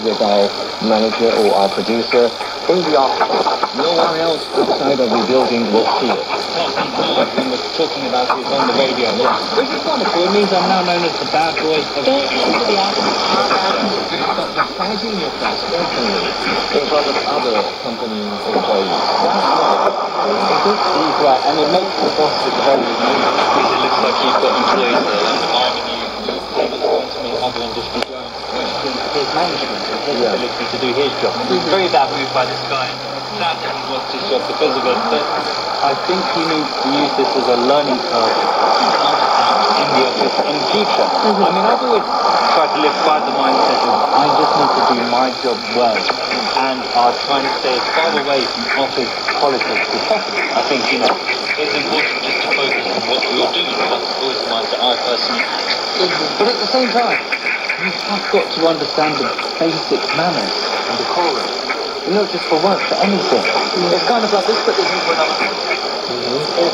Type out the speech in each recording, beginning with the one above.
with our manager or our producer in the office. No one else outside of the building will see it. When we're talking about it on the radio, which is wonderful. It means I'm now known as the bad boy of... Don't listen to the office. But hiding yourself openly in front of other company employees, that's not He's right, and it makes the boss look very weak, because it looks like you've got employees that are undermining you. It's going to make everyone just be going question his management and his ability to do his job. It's a very bad move by this guy. Sad that he lost his job because of it, but I think he needs to use this as a learning curve in the office in the future. I mean, I've always tried to live by the mindset of I just need to do my job well, and I'll try and stay as far away from office politics as possible. I think, you know, it's important just to focus on what you're doing. That's always the mindset I personally have. But at the same time, you have got to understand the basic manners and decorum. Not just for work, for anything. It's kind of like this, but this is for another thing. If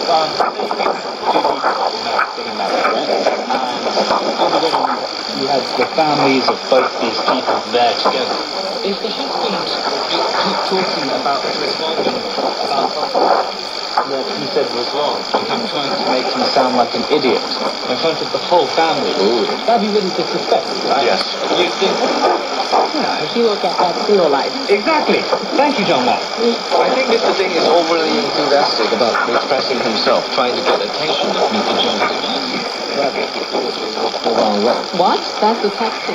getting married, right? And on the wedding, you have the families of both these people there together. If the husband keep talking about his wife about something that he said was wrong, and him trying to make him sound like an idiot in front of the whole family, that'd be really disrespectful, right? Yes. You think, He will get that single life. exactly. Thank you, John Watt. I think Mr. Ding is overly enthusiastic about expressing himself, trying to get attention of Mr. Jones. What? That's the tactic.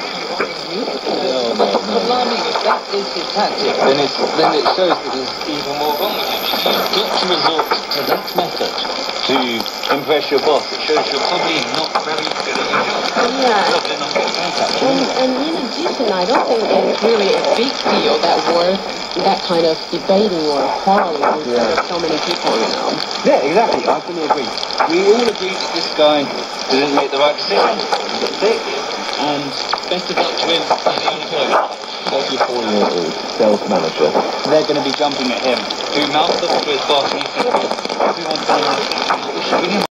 Blimey, if that is his tactic, then it shows that there's even more wrong with him. You've got to resort to that method to impress your boss. It shows you're probably not very good at your job. Yeah. Probably not good at contact. And in addition, I don't think it's really a big deal that we're that kind of debating or quarreling in front of so many people, you know. Yeah, exactly. I fully agree. We all agree that this guy didn't make the right decision. He got sick. And best of luck to him as the unemployed. 34-year-old sales manager. They're going to be jumping at him. To mouth up to his boss, and he thinks, everyone's going to